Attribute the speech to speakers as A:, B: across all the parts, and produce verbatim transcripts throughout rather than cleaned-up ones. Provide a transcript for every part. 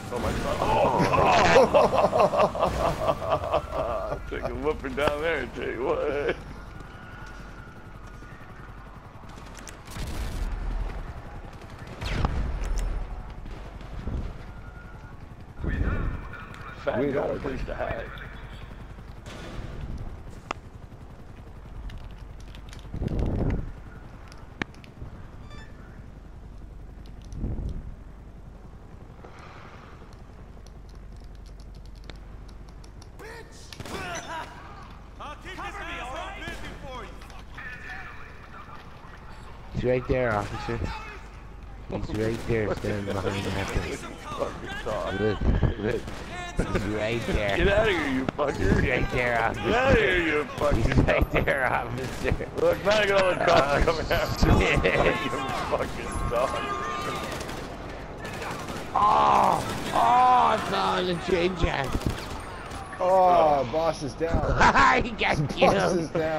A: Oh my god. Oh! Take a whooping down there and tell you what. Fat
B: We
A: got a
B: don't.
A: place to hide.
C: He's right there, officer. He's right there, standing behind that thing. Look, look. He's right there.
A: Get out of here, you fucker.
C: He's right there, officer.
A: Get out of here, you fucking
C: He's right there, officer.
A: Look, now I got all the cops coming after me.
C: shit.
A: You fucking dog.
C: Oh! Oh, it's on the train track.
B: Oh, boss is down.
C: He got
B: Boss is
C: killed.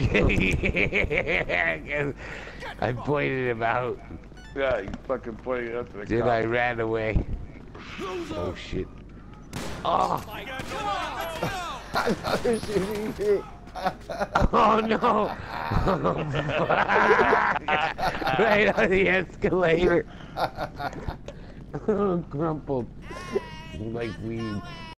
B: down.
C: I pointed him out.
A: Yeah, you fucking pointed up to the
C: Then
A: cops.
C: I ran away. Oh shit. Oh!
B: They're shooting you.
C: Oh no! Right on the escalator. Crumpled. Like weed.